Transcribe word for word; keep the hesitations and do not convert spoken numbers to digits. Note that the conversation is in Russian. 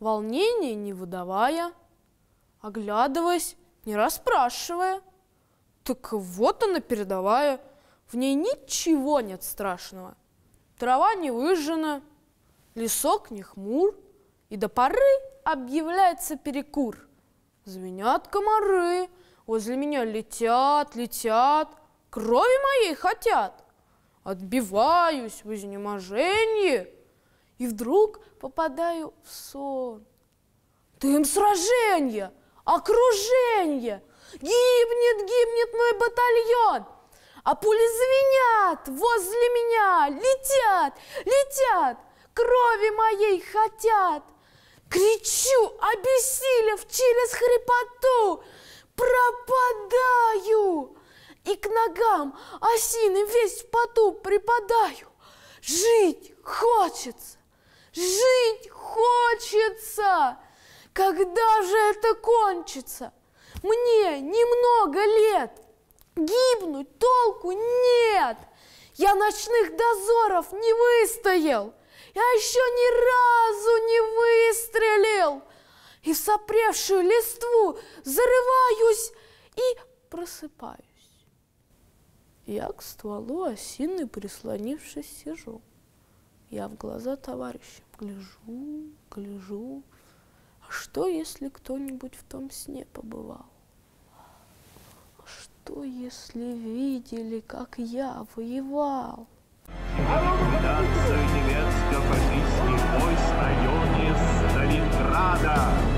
волнения не выдавая, оглядываясь, не расспрашивая. Так вот она передовая, в ней ничего нет страшного. Трава не выжжена, лесок не хмур, и до поры объявляется перекур. Звенят комары, возле меня летят, летят, крови моей хотят. Отбиваюсь в изнеможении, и вдруг попадаю в сон. Дым сраженья, окруженье, гибнет, гибнет мой батальон, а пули звенят возле меня, летят, летят, крови моей хотят. Кричу, обессилев через хрипоту, пропадаю, и к ногам осиным весь в поту припадаю. Жить хочется, жить хочется. Когда же это кончится? Мне немного лет, гибнуть толку нет. Я ночных дозоров не выстоял, я еще ни разу не выстрелил. И в сопревшую листву зарываюсь и просыпаюсь. Я к стволу осины, прислонившись, сижу. Я в глаза товарищам гляжу, гляжу. А что, если кто-нибудь в том сне побывал? А что, если видели, как я воевал? Ликвидация немецко-фашистских войск в районе Сталинграда.